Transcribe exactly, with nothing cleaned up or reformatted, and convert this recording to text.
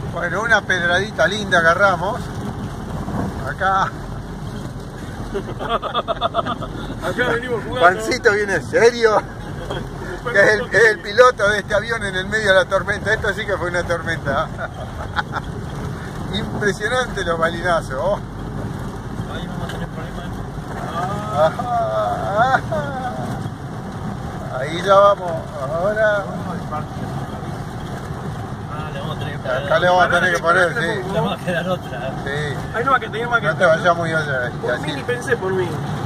Bueno, una pedradita linda agarramos. Acá. Acá venimos jugando. Juancito viene serio. Que es el, es el piloto de este avión en el medio de la tormenta. Esto sí que fue una tormenta. Impresionante los balinazos. Oh. Ahí vamos a tener problemas. Ah. Ajá. Ahí ya vamos. Ahora. Ah, le vamos a tener que poner. Acá le vamos a tener que poner, sí. Le vamos a quedar otra. Sí. Ahí no va que tener más que. No te vayas muy allá. Por mí ni pensé por mí.